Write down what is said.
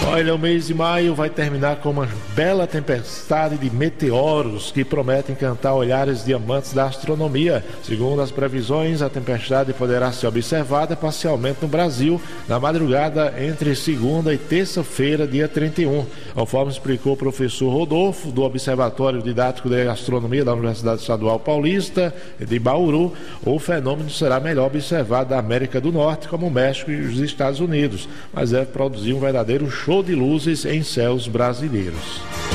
Olha, o mês de maio vai terminar com uma bela tempestade de meteoros que prometem encantar olhares de amantes da astronomia. Segundo as previsões, a tempestade poderá ser observada parcialmente no Brasil na madrugada entre segunda e terça-feira, dia 31. Conforme explicou o professor Rodolfo, do Observatório Didático de Astronomia da Universidade Estadual Paulista de Bauru, o fenômeno será melhor observado da América do Norte, como o México e os Estados Unidos, mas deve produzir um verdadeiro show de luzes em céus brasileiros.